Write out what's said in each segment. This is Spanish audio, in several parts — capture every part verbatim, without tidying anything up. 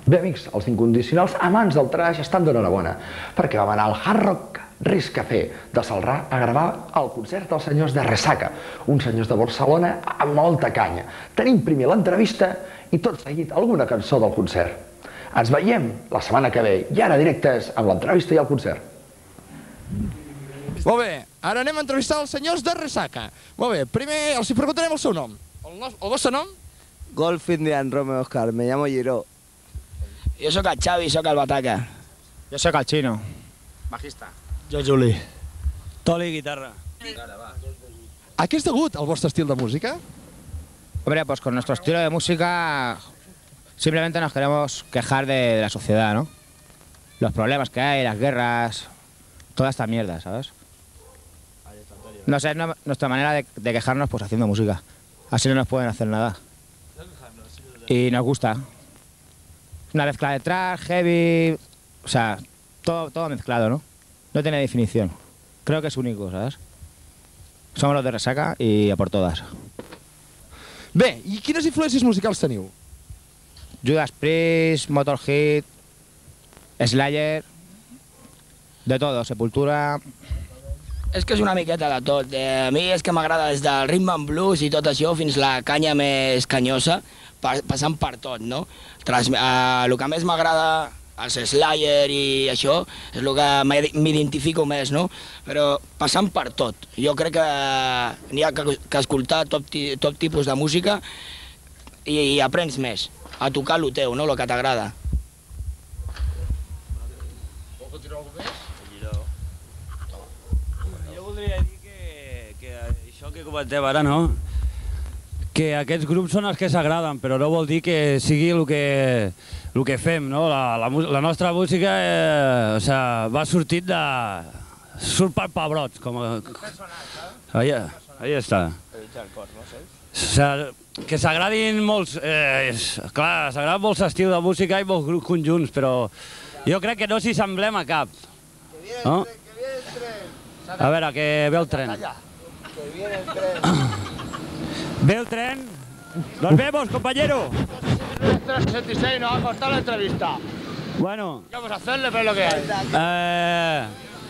Bé, amics, els incondicionals amants del trash estan d'enhorabona, perquè vam anar al Hard Rock Ris Café de Celrà a gravar el concert dels senyors de Ressaca, uns senyors de Barcelona amb molta canya. Tenim primer l'entrevista i tot seguit alguna cançó del concert. Ens veiem la setmana que ve i ara directes amb l'entrevista i el concert. Molt bé, ara anem a entrevistar els senyors de Ressaca. Molt bé, primer els hi preguntarem el seu nom. El, no, el vostre nom? Golf Indian Romeo Oscar, me llamo Giró. Jo sóc el Xavi, sóc el Bataca. Jo sóc el Chino. Bajista. Jo Juli. Toli, guitarra. A què és degut el vostre estil de música? Hombre, pues con nuestro estilo de música simplemente nos queremos quejar de, de la sociedad, ¿no? Los problemas que hay, las guerras, toda esta mierda, ¿sabes? No sé, es no, nuestra manera de, de quejarnos pues haciendo música. Así no nos pueden hacer nada. Y nos gusta. Una mezcla de thrash, heavy, o sea, todo, todo mezclado, ¿no? No tiene definición. Creo que es único, ¿sabes? Somos los de Ressaca y a por todas. Bé, i quines influències musicals teniu? Judas Priest, Motorhead, Slayer, de todo, Sepultura... És que és una miqueta de tot. Eh, a mi és que m'agrada des del rhythm and blues i tot això fins la canya més canyosa, pa passant per tot, no? Tras, eh, el que més m'agrada, els Slayer i això, és el que m'identifico més, no? Però passant per tot. Jo crec que n'hi ha que, que escoltar tot, tot tipus de música i, i aprens més, a tocar el teu, no? El que t'agrada. Vol continuar alguna més? Jo voldria dir que, que això que comenteu ara, no? Que aquests grups són els que s'agraden, però no vol dir que sigui el que, el que fem, no? La, la, la nostra música eh, o sea, va sortit de... surt per pebrots, com... Ahí, ahí està. O sea, que s'agradin molts... Eh, clar, s'agraden molts estils de música i molts grups conjunts, però jo crec que no s'hi semblem a cap. No? A veure, que ve el tren. Que viene el tren. ¿Ve el tren? ¡Nos vemos, compañero! tres sesenta y seis nos va a costar la entrevista. Bueno. ¿Qué vamos a hacerle? Pero lo que hay. Eh...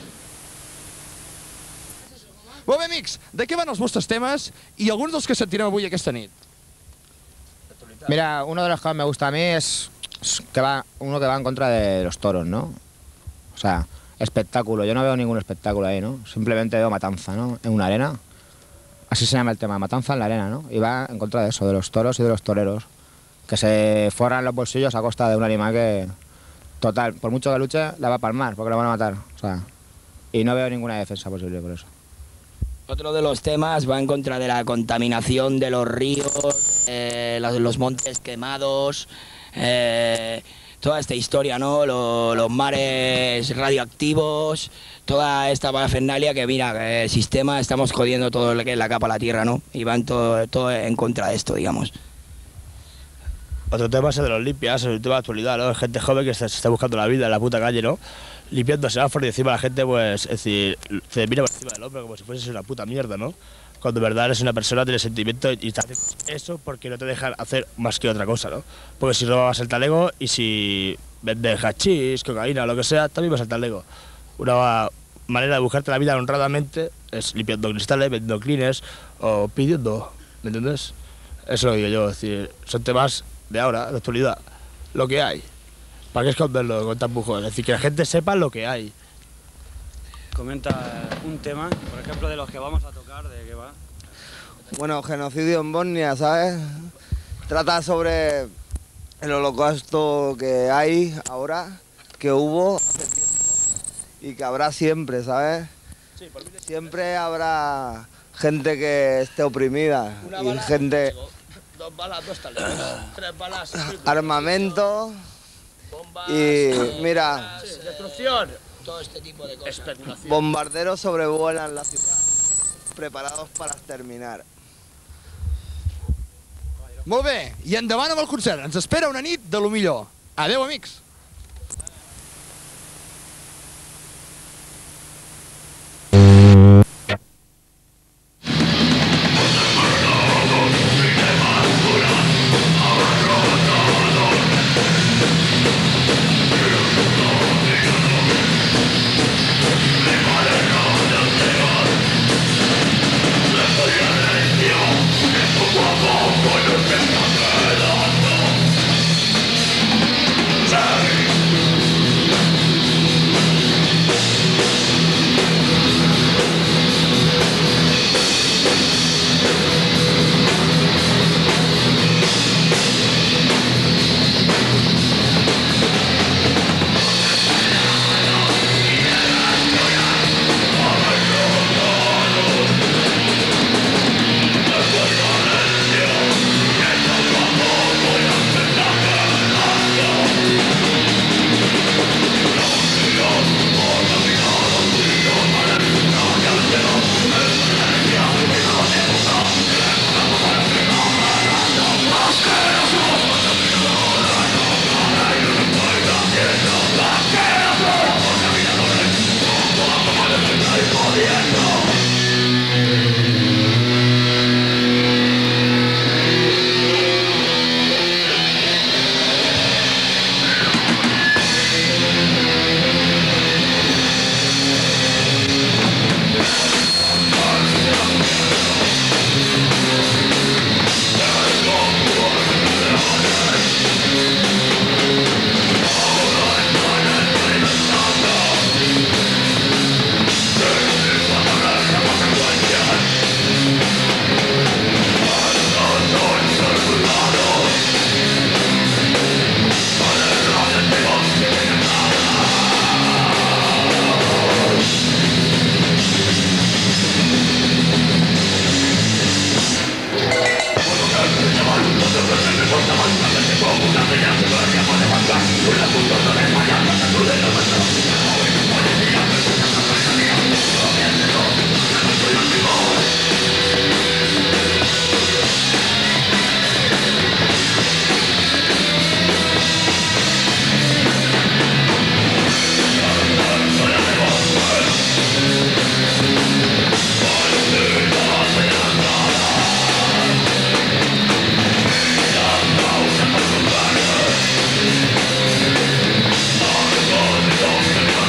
Molt bé, amics, de què van els vostres temes i alguns dels que sentirem avui aquesta nit? Mira, uno de los que más me gusta a mí es que va, uno que va en contra de los toros, ¿no? O sea, espectáculo. Yo no veo ningún espectáculo ahí, ¿no? Simplemente veo matanza, ¿no? En una arena. Así se llama el tema, matanza en la arena, ¿no? Y va en contra de eso, de los toros y de los toreros, que se forran los bolsillos a costa de un animal que, total, por mucho que luche, la va a palmar, porque lo van a matar, o sea, y no veo ninguna defensa posible por eso. Otro de los temas va en contra de la contaminación de los ríos, eh, los, los montes quemados, eh, toda esta historia, ¿no? Lo, los mares radioactivos, toda esta parafernalia que, mira, el sistema, estamos jodiendo todo lo que es la capa de la Tierra, ¿no? Y van todo, todo en contra de esto, digamos. Otro tema es el de los limpias, el tema de actualidad, ¿no? Gente joven que se, se está buscando la vida en la puta calle, ¿no? Limpiando semáforos y encima la gente, pues, es decir, se mira por encima del hombre como si fuese una puta mierda, ¿no? Cuando de verdad eres una persona, tienes sentimiento y te haces eso porque no te dejan hacer más que otra cosa, ¿no? Porque si robas el talego y si vendes hachís, cocaína o lo que sea, también vas al talego. Una manera de buscarte la vida honradamente es limpiando cristales, vendiendo clines o pidiendo, ¿me entiendes? Eso es lo que digo yo, es decir, son temas de ahora, de actualidad, lo que hay. ¿Para qué esconderlo con tan bujón? Es decir, que la gente sepa lo que hay. Comenta un tema, por ejemplo, de los que vamos a tocar, ¿de qué va? Bueno, genocidio en Bosnia, ¿sabes? Trata sobre el holocausto que hay ahora, que hubo hace tiempo y que habrá siempre, ¿sabes? Siempre habrá gente que esté oprimida y gente... Dos balas, dos talegos, tres balas... Armamento y, mira... Destrucción. Todo este tipo de cosas. Especulación. Bombarderos sobrevuelan la ciudad, preparados para exterminar. Molt bé, i endavant amb el concert. Ens espera una nit de lo millor. Adéu, amics. Thank you.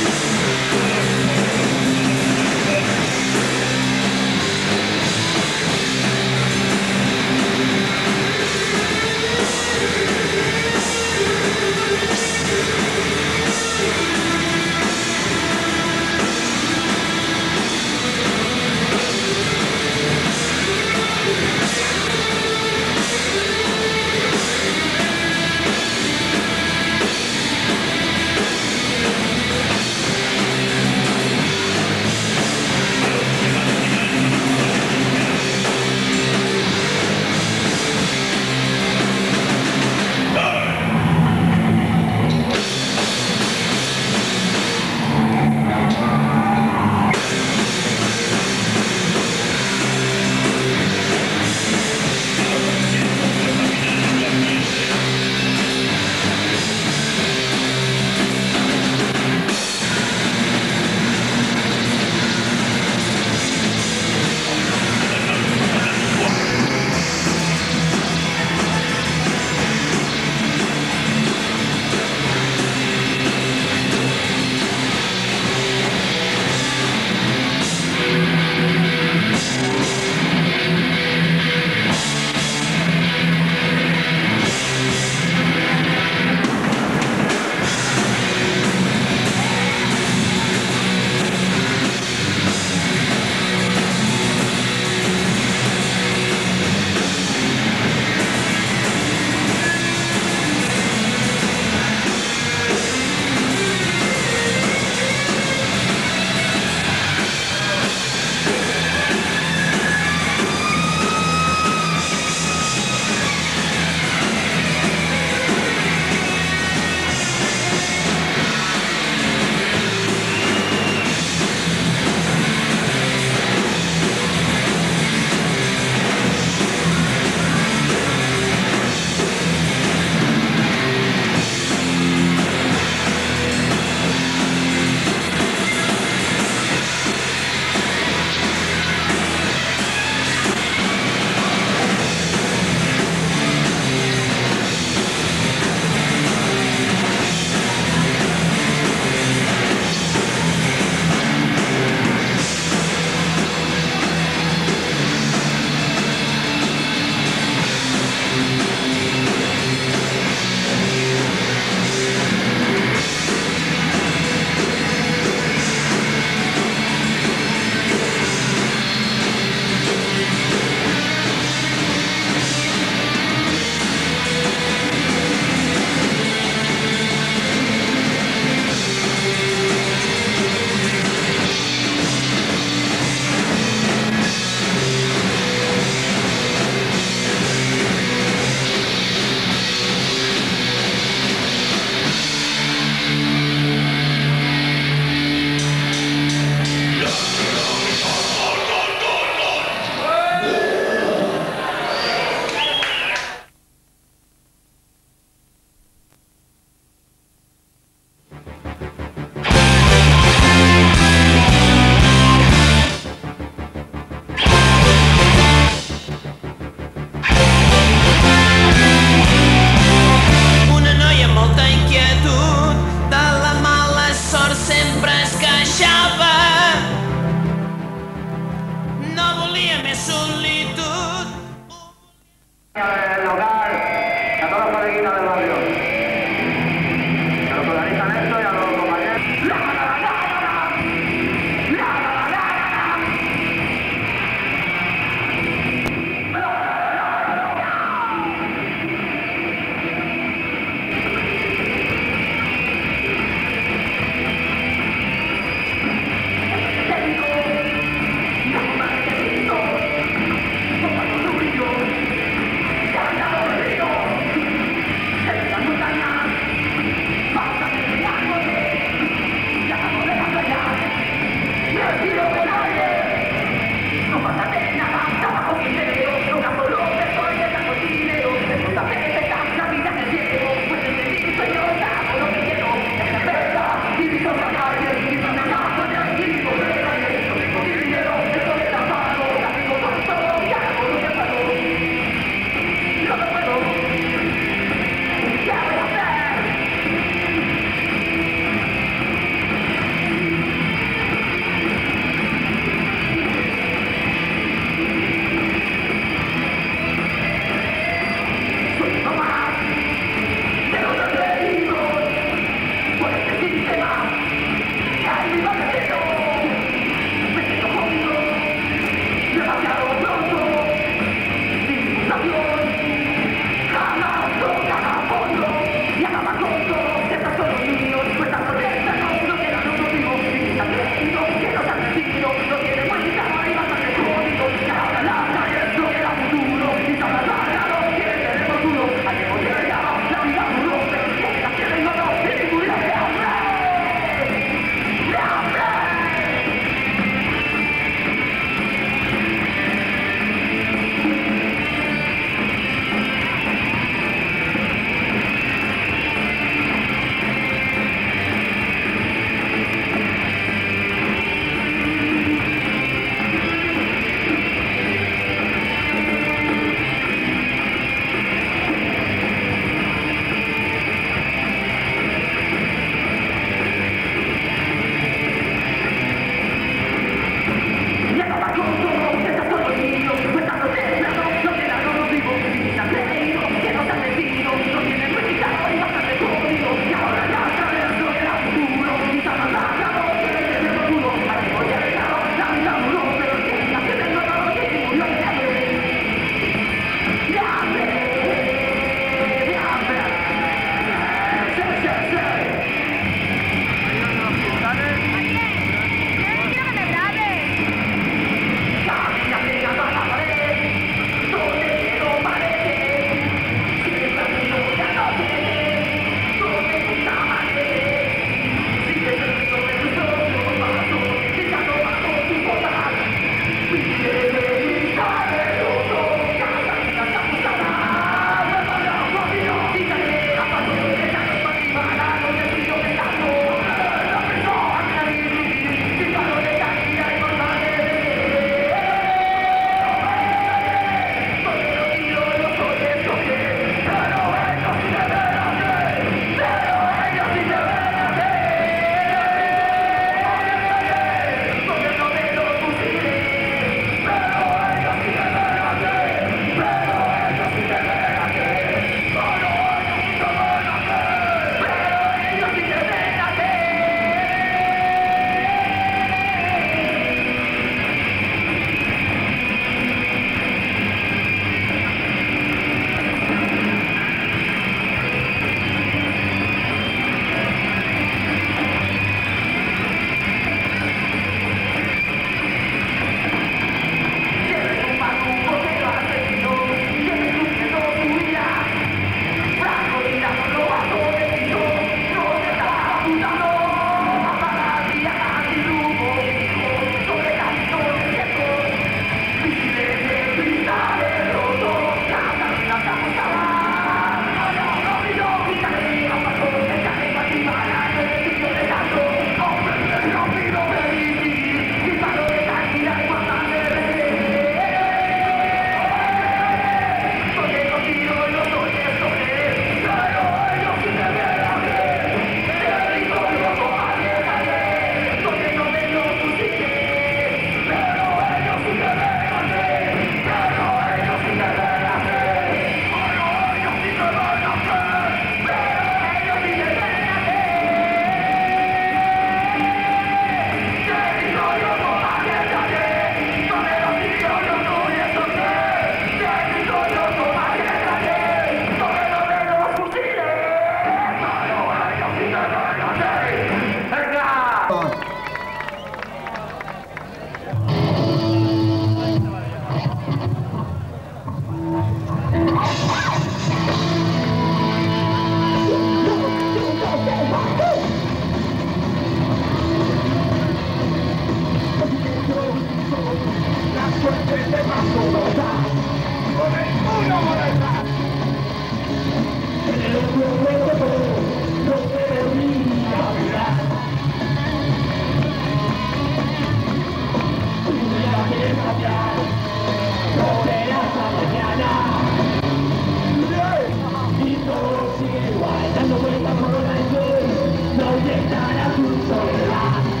Dando vueltas por la noche, no llegará tu soledad.